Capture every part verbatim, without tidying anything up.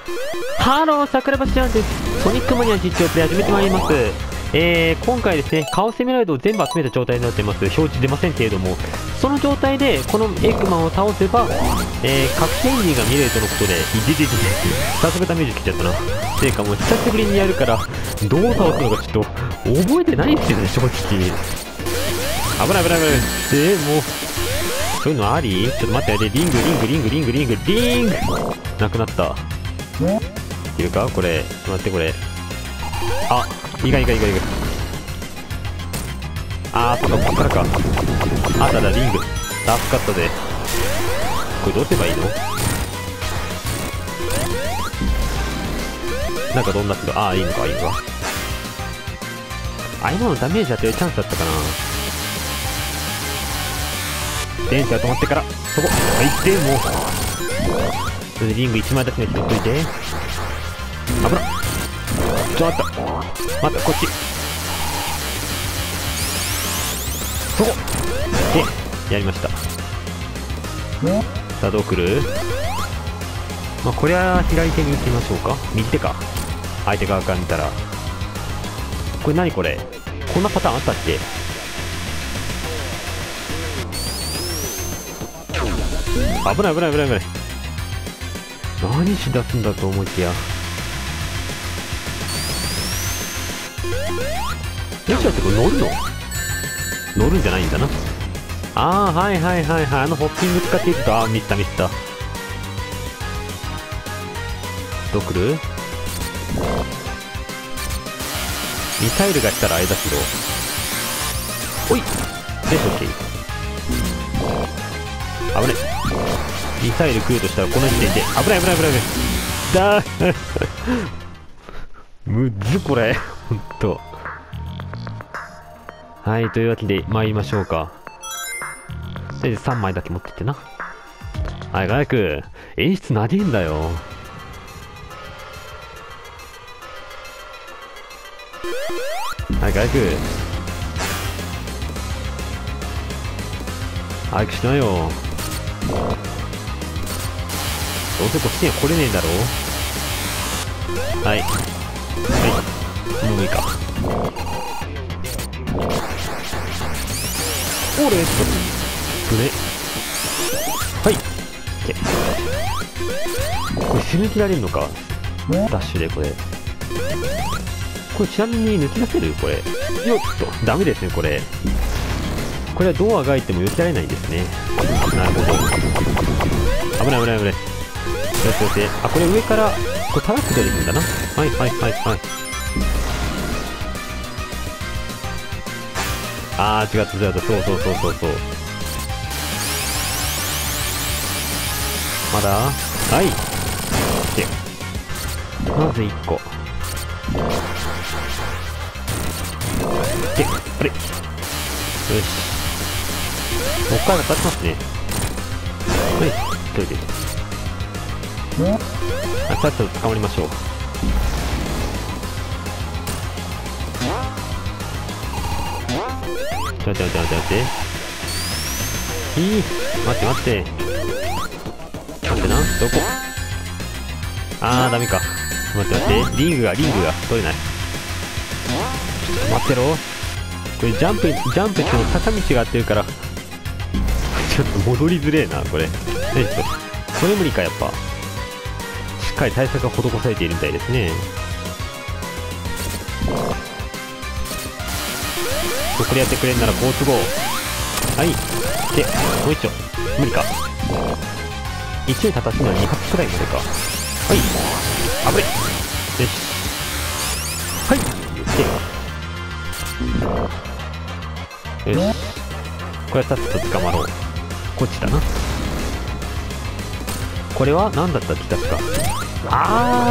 ハロー、桜橋ちゃんです。ソニックマニア実況プレイ始めてまいります。えー、今回ですね、カオスエメラルドを全部集めた状態になっています。表示出ませんけれども、その状態でこのエッグマンを倒せば、えー、隠しエンジンが見れるとのことで、いてててて、早速ダメージ来ちゃったな。ていうかもう久しぶりにやるから、どう倒すのかちょっと覚えてないですよね、正直。危ない危ない危ない。えー、もう、そういうのあり？ちょっと待って、リングリングリングリングリングリングなくなった。いるかこれ。待って、これ。あ、いかんいかんいかんいかん。あー、そっか、こっからか。あっただ、リング。助かったぜ。これどうすればいいの？なんかどんな人、あー、いいのか、いいのか。あ、今のダメージ当てるチャンスだったかな。電車が止まってから、そこ、行って、もう。それでリングいちまいだけに拾っといて。危なっ。ちょっと待った。待った、こっち。そこで、やりました。さあ、どう来る？まあ、これは左手に打ってみましょうか。右手か。相手側から見たら。これ何これ？こんなパターンあったっけ？危ない危ない危ない危ない。何しだすんだと思いきや。よしよってこれ乗るの？乗るんじゃないんだな。ああ、はいはいはいはい。あのホッピング使っていくと、ああ、ミスったミスった。どう来る？ミサイルが来たらあれだけど。おい！でしょっけ？危ない。ミサイル来るとしたらこの時点で、危ない危ない危ない危ない。だーむっずこれ。ほんと。はい、というわけで参りましょうか。とりあえずさんまいだけ持ってってな。はい、早く。演出なげんだよ。はい、早く。早くしなよ。どうせこっちには来れねえんだろ。はい。はい。もういいか。おれっと。ぶね。はい。これ、死ぬ気られるのか。ダッシュでこれ。これちなみに抜き出せるこれ。よっと。ダメですね、これ。これはどうあがいても抜きられないんですね。なるほど。危ない危ない危ない。よしよし。あ、これ上から、これ叩くとできるんだな。はいはいはいはい。あー、違った違った。そうそうそうそうそう。まだはい。で、まずいっこ。で、あれよし。もう一回が立ちますね。はい、一人で。あ、さっさと捕まりましょう。ちょちょちょちょ待って。いい、待って待って。待ってな、どこ？あー、ダメか。待って待って、リングが、リングが取れない。ちょっと待ってろ。これジャンプ、ジャンプしても坂道があってるから、ちょっと戻りづれえな、これ。よいしょ。これ無理か、やっぱ。しっかり対策が施されているみたいですね。これやってくれんなら好都合。はい。で、もう一丁。無理か。一応立たすのはに発くらいまでか。はい。あぶれ。よし。はい。で。よし。これはさっさと捕まろう。こっちだな。これは何だったっけ確か。あ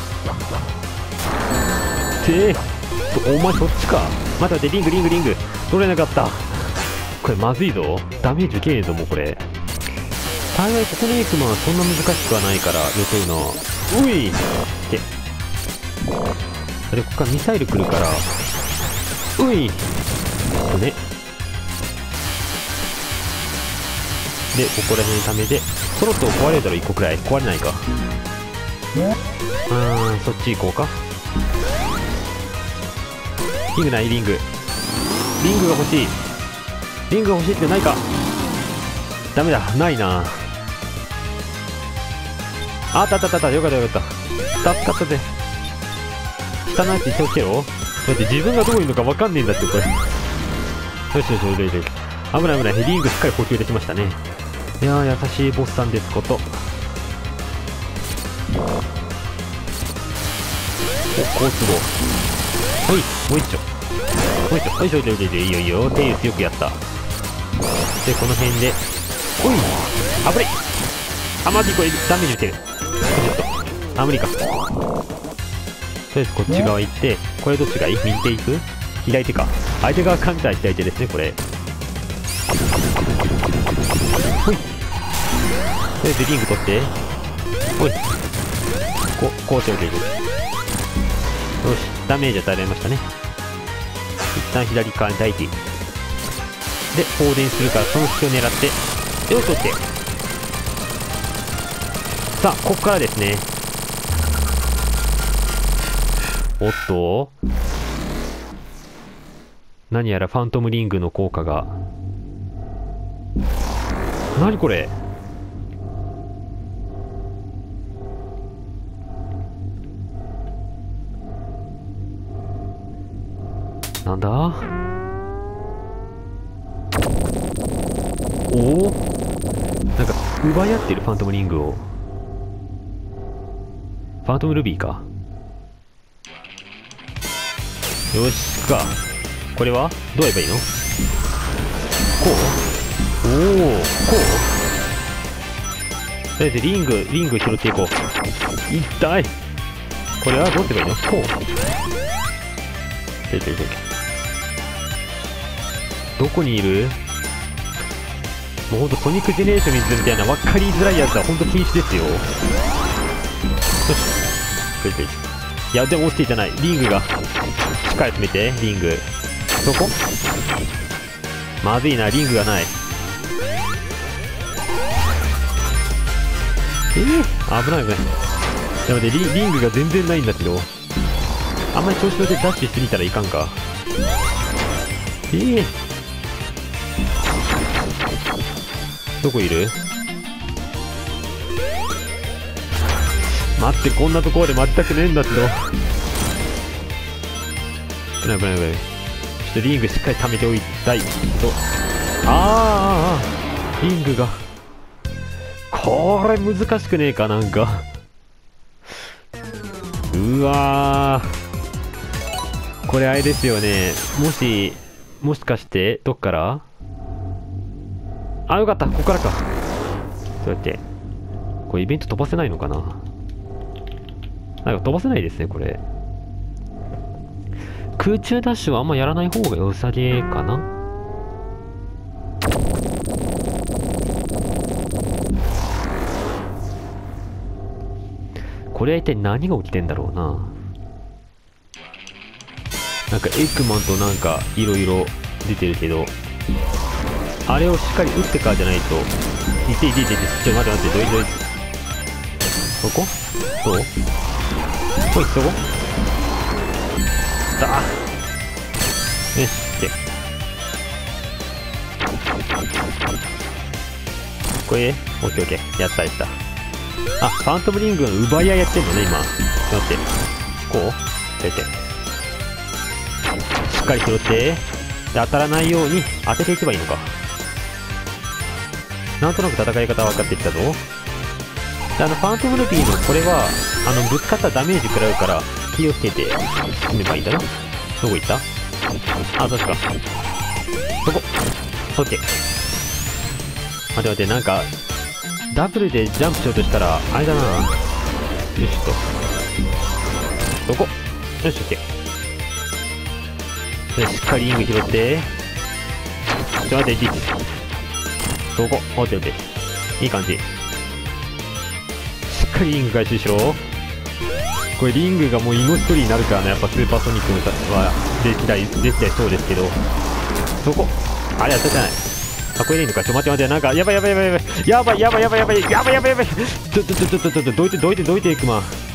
ー。てー。お前そっちか。待って待って、リングリングリング。取れなかった。これまずいぞ。ダメージ受けねえぞ、もうこれ。幸いここのエイクマンはそんな難しくはないから避けるのは。ういって。で、ここからミサイル来るから。ういとね。で、ここら辺にためで、そろそろ壊れたらいっこくらい。壊れないか。 ーん、そっち行こうか。リングない、リング。リングが欲しい。リングが欲しいってないか。ダメだ、ないな。あったあったあった、よかったよかった。助かったぜ。下のやつ一応つけろ。だって自分がどこにいるのか分かんねえんだって、これ。よしよしよしよしよし。危ない危ない。リングしっかり補給できましたね。いやー、優しいボスさんですこと。お、好都合。ほい、もう一丁。もう一丁。よいしょよいしょよいしょ。いいよいいよ。手強くやった。で、この辺で。ほい、あぶれ。あ、マジこれダメージ受ける。ちょっと。あ、無理か。とりあえずこっち側行って、これどっちがいい？右手行く？左手か。相手側から見たら左手ですね、これ。ほい。とりあえずリング取って。ほい。こ、こう手を入れる。よし、ダメージ与えられましたね。一旦左側に大気。で、放電するからその隙を狙って、よし、取って。さあ、ここからですね。おっと何やらファントムリングの効果が。何これ。なんだ。おお、なんか奪い合ってるファントムリングを。ファントムルビーか。よしか。これはどうやればいいの？こう？おお、こう？とりあえずリング、リング拾っていこう。痛い。これはどうすればいいの？こう？出てる。どこにいる？もうほんとソニックジェネレーションにみたいな分かりづらいやつはほんと禁止ですよ。よし。出てる。いや、でも落ちていたない。リングが。しっかり詰めて、リング。どこ？まずいな、リングがない。えー、危ない危ない。なのでリ、リングが全然ないんだけど。あんまり調子乗ってダッシュしすぎたらいかんか。えー、どこいる？待って、こんなところで全くねえんだけど。危ない危ない危ない。ちょっとリングしっかり溜めておいたいと。あーあー、リングが。これ難しくねえか、なんか。うわー。これあれですよね。もし、もしかして、どっから？あ、よかった。ここからか。そうやって。これイベント飛ばせないのかな？なんか飛ばせないですね、これ。空中ダッシュはあんまやらない方が良さげかな。これは一体何が起きてんだろうな。なんかエッグマンとなんかいろいろ出てるけど、あれをしっかり打ってからじゃないと。いていていていて、ちょっと待って待って、どいどい。そこ？どう？ほい、そこ？だあ。よし、で。これ、オッケーオッケー。やったやった。あ、ファントムリングの奪い合いやってんのね、今。待って。こう？やって。しっかり拾って。で、当たらないように当てていけばいいのか。なんとなく戦い方分かってきたぞ。で、あの、ファントムルビーのこれは、あの、ぶつかったらダメージ食らうから、気をつけて進めばいいんだな。どこ行った？あ、確か。そこ。オッケー。待て待て、なんか、ダブルでジャンプしようとしたら、あれだな。よしと。どこ？よし、オッケー。で、しっかりリング拾って。ちょっと待って、リッチ。どこ？オッケーオッケー。いい感じ。しっかりリング回収しろ。これリングがもう命取りになるからね、やっぱスーパーソニックのはできたり、できたりそうですけど。そこ。あれやったじゃない。あ、これでいいのか。ちょ、待って待って、なんか、やばいやばいやばいやばい。やばいやばいやばいやばい。やばいやばいやばい。ちょっとちょっとちょっと、どいてどいてどいていくま。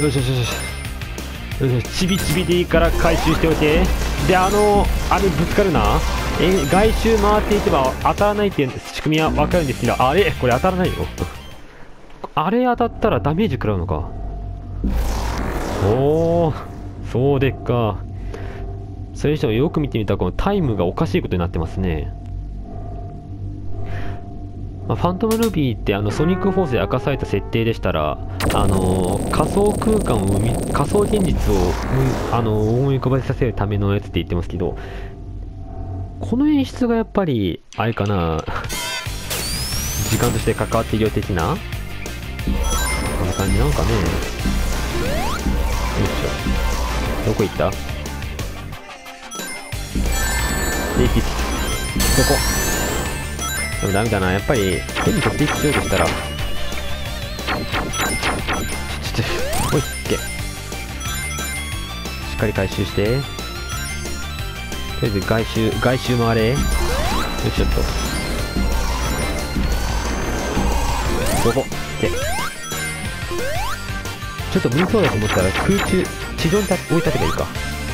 よしよしよしよしよし、ちびちびでいいから回収しておいて。で、あのあれぶつかるな。え外周回っていけば当たらないっていう仕組みは分かるんですけど、あれこれ当たらないよ。あれ当たったらダメージ食らうのか。おお、そうでっか。それにしてもよく見てみたらこのタイムがおかしいことになってますね。まあ、ファントムルビーってあのソニックフォースで明かされた設定でしたら、あのー、仮想空間を生み仮想現実を、あのー、思い浮かべさせるためのやつって言ってますけど、この演出がやっぱりあれかな時間として関わっているよ的な、こんな感じなのかね。よいしょ、どこ行った？で、どこ？でもダメだな、やっぱり手に突撃しようとしたら、ちょちょちょ、おいっけ、しっかり回収して、とりあえず外周外周回れ。よいしょっと、どこってちょっと無理そうだと思ったら空中地上に置い立てばいいか。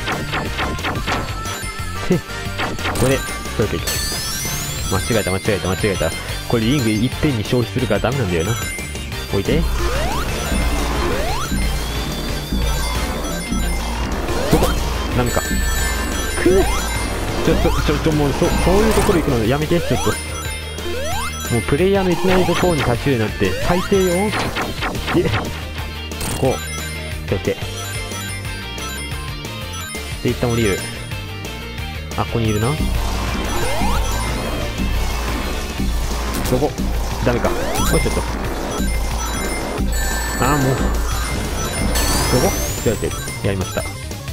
てこれこれ間違えた間違えた間違えた。これリングいっぺんに消費するからダメなんだよな。置いて、そこダメか。くぅ、ちょっとちょっともうそそういうところ行くのやめて。ちょっともうプレイヤーのいきなりところに立ち入るなんて最低よ。でこうオッケーで一旦降りる。あ、ここにいるな。どこダメか。もうちょっと、ああもうどこどうやってやりました。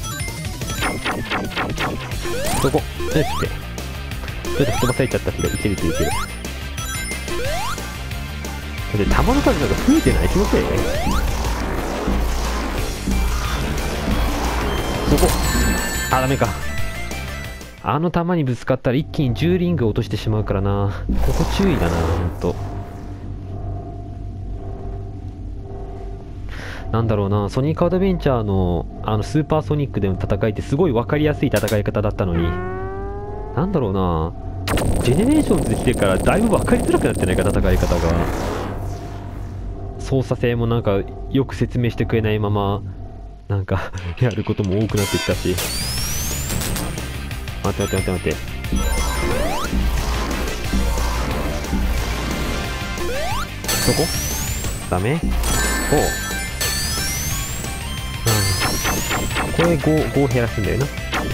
どこよしってちょっと吹っ飛ばされちゃったけどいけるいけるいける。で弾の数なんか増えてない気のせい。そこあ、ダメか。あの弾にぶつかったら一気にじゅうリング落としてしまうからな。ここ注意だな、ほんと。なんだろうな、ソニックアドベンチャーのあのスーパーソニックでの戦いってすごい分かりやすい戦い方だったのに、なんだろうな、ジェネレーションズで来てからだいぶ分かりづらくなってないか、戦い方が。操作性もなんかよく説明してくれないままなんかやることも多くなってきたし。待って待って待って待って、そこダメ。おう、うん、これ ご, ご減らすんだよな。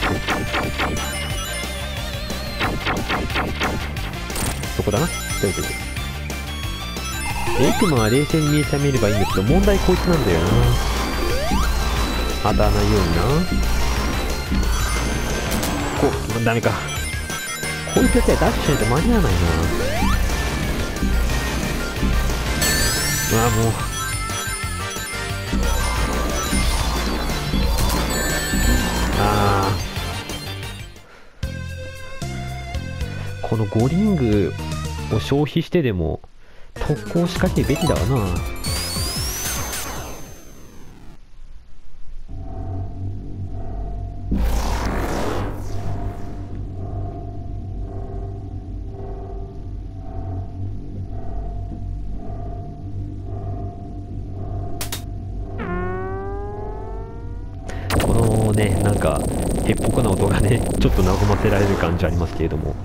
そこだな。ということでエクマは冷静に見え覚めればいいんだけど、問題こいつなんだよな。当たらないようにな。こうダメか。こいつだけはダッシュしないと間に合わないな。うわもうあー、このごリングを消費してでも特攻仕掛けるべきだわな。このね、なんかへっぽこな音がねちょっと和ませられる感じありますけれども。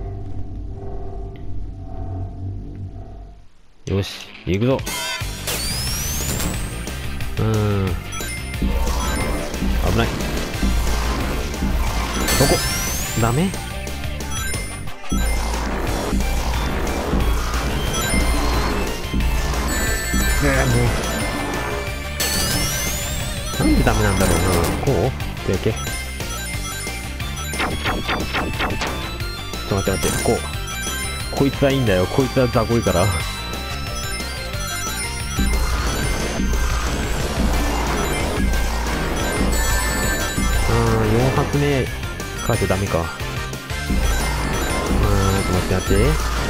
よし行くぞ。うーん危ない。どこダメ。えー、もうなんでダメなんだろうな。こうでけちょっと待って待って、こうこいつはいいんだよ。こいつは雑魚いから。よん発目かいてダメか。うーん、待って待って。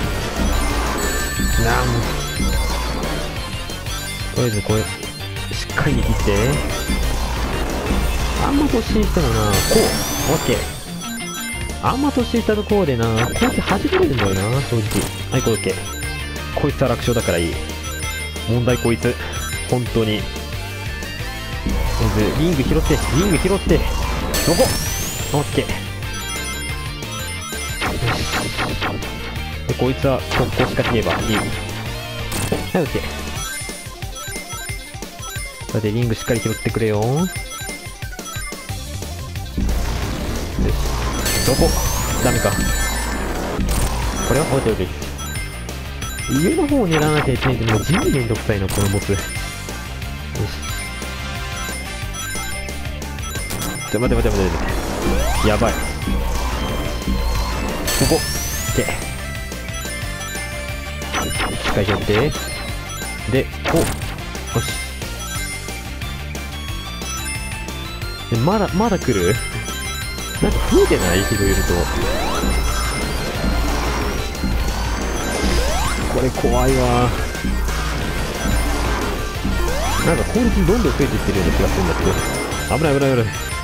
なあもうとりあえずこれしっかかりに切って。あんま突進してもな、こう、オッケー。あんま突進したところでな、こうやって弾かれるんだよな、正直。はい、これオッケー。こいつは楽勝だからいい。問題こいつ。本当に。まず、リング拾って、リング拾って、どこオッケー。で、こいつは、ここしか切ればいい。はい、オッケー。それで、リングしっかり拾ってくれよ。よし。どこダメか。これは置いておいて。上の方を狙わなきゃいけないけど、もう地味めんどくさいな、このボス。よし。ちょ、待て待て待て待て。やばい。ここ。オッケー。しっかり拾って。で、こう。よし。でまだ、まだ来るなんか増えてない人いると。これ怖いわ。なんか効率どんどん増えていってるような気がするんだけど。危ない危ない危ない。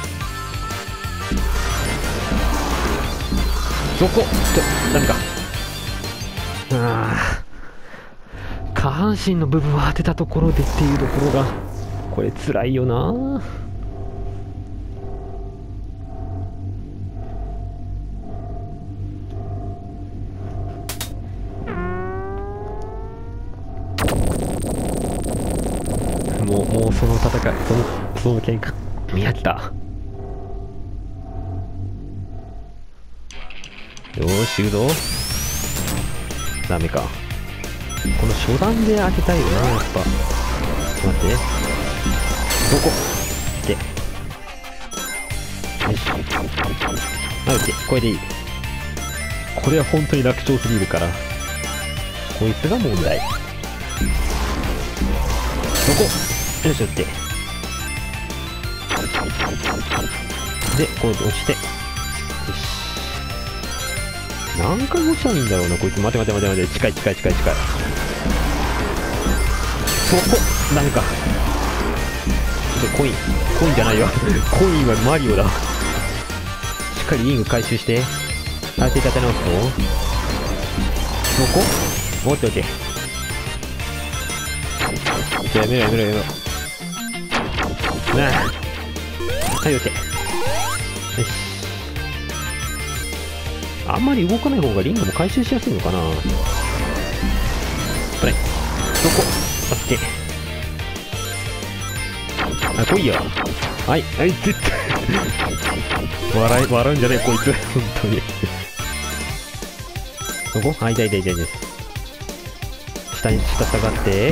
そこちょ、ダメか。ああ。下半身の部分を当てたところでっていうところが、これ辛いよな。もう、もうその戦い、その、その喧嘩、見飽きた。よーし、行くぞ。ダメか。この初段で開けたいよな、やっぱ。待って。どこオッケー。よし。はい、オッケー。これでいい。これは本当に楽勝すぎるから。こいつが問題。どこよし、オッケー。で、こう落ちて。よし。何回落ちたらいいんだろうな、こいつ。待て待て待て待て。近い近い近い近い。そこダメか。ちょっとコイン。コインじゃないわ。コインはマリオだ。しっかりリング回収して。相手立て直すと。そこオッケーオッケー。やめろやめろやめろ。なあ。はい、オッケー。よし。あんまり動かない方がリングも回収しやすいのかな。これ。どこオッケー。あ、来いよ。はい、はい、絶対。笑い、笑うんじゃねえ、こいつ。本当に。どこあ、痛い痛い痛い痛い。下に、下下がって。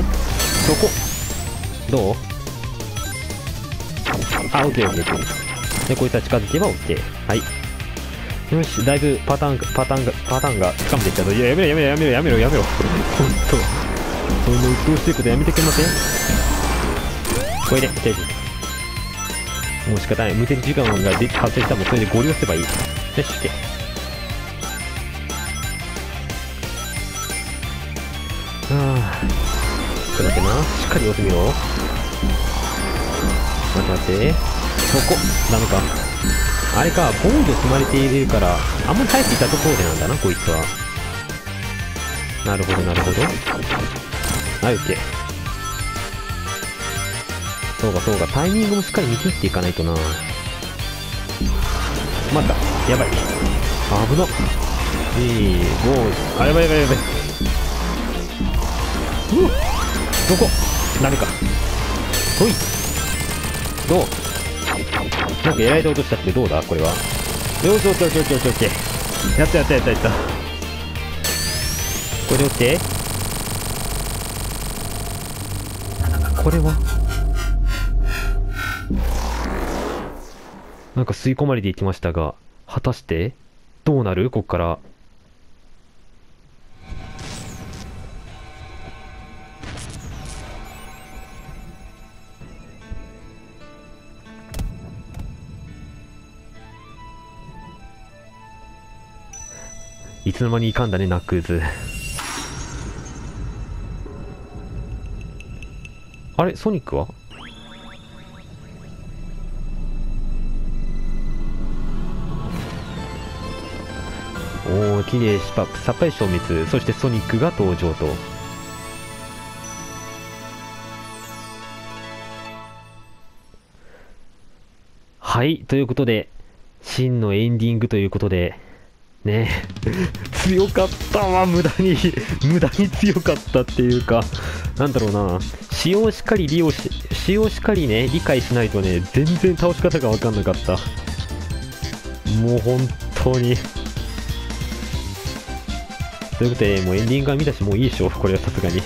そこどうあ、オッケーオッケーオッケー。で、こいつは近づけばオッケー。はい。よし、だいぶパターン、パターンが、パターンが掴んできたぞ。いや、やめろやめろやめろやめろやめろ。ほんと。そんな鬱陶しいことやめてくれません？これで、大丈夫。もう仕方ない。無敵時間がで発生したらもうそれでゴリ押せばいい。よし、来て。ああ。ちょっと待ってな。しっかり押してみろ。待って待って。そこ。ダメか。あれか、防御積まれているから、あんまり入っていたところでなんだな、こいつは。なるほど、なるほど。はい、オッケー。そうか、そうか、タイミングもしっかり見切っていかないとな。待った。やばい。危なっ。に、ご、あ、やばいやばいやばい。うわっ。どこダメか。ほい。どうなんかやられた音したってどうだこれは。よし、オッケーオッケーオッケーオッケーオッケー。やったやったやったやった。これでオッケー。これはなんか吸い込まれていきましたが、果たしてどうなるこっから。いつの間にいかんだね、ナックルズ。あれソニックはおお、綺麗しぱさっぱり消滅。そしてソニックが登場と。はい、ということで、真のエンディングということで、ね強かったわ、無駄に無駄に強かったっていうか、なんだろうな、使用しっかり利用し、使用しっかりね、理解しないとね、全然倒し方が分かんなかった。もう本当に。ということで、もうエンディングが見たし、もういいでしょ、これはさすがに。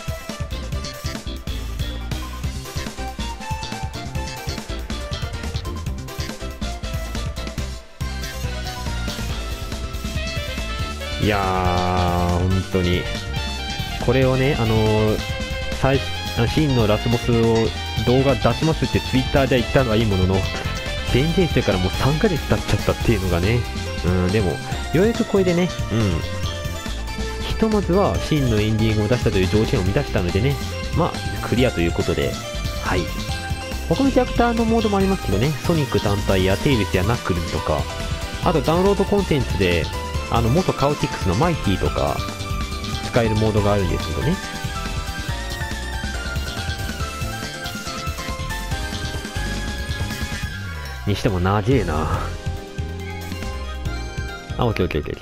いやー、本当に。これをね、あのー、最真のラスボスを動画出しますってツイッターで言ったのはいいものの、宣言してからもうさんかげつ経っちゃったっていうのがね、うん、でも、ようやくこれでね、うん、ひとまずは真のエンディングを出したという条件を満たしたのでね、まあ、クリアということで、はい。他のキャラクターのモードもありますけどね、ソニック単体やテイルスやナックルズとか、あとダウンロードコンテンツで、あの、元カオティックスのマイティとか、使えるモードがあるんですけどね。にしても長えな。あ、オッケーオッケーオッケーオッケ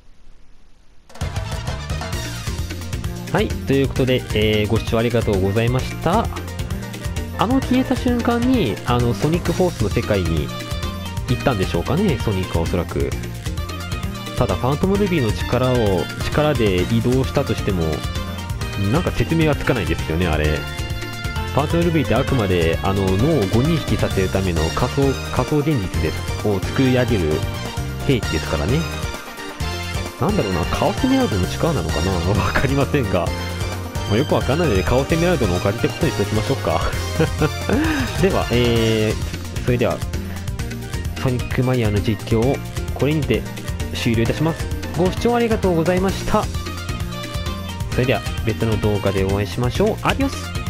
ー。はい、ということで、えー、ご視聴ありがとうございました。あの消えた瞬間に、あの、ソニックフォースの世界に行ったんでしょうかね、ソニックはおそらく。ただ、ファントムルビーの力を、力で移動したとしても、なんか説明がつかないんですよね、あれ。ファントムルビーってあくまで、あの、脳をご認識させるための仮想、仮想現実です、を作り上げる兵器ですからね。なんだろうな、カオスメラルドの力なのかなわかりませんが。まあ、よくわかんないので、カオスエメラルドのおかげってことにしておきましょうか。では、えー、それでは、ソニックマイヤーの実況をこれにて終了いたします。ご視聴ありがとうございました。それでは別の動画でお会いしましょう。アディオス。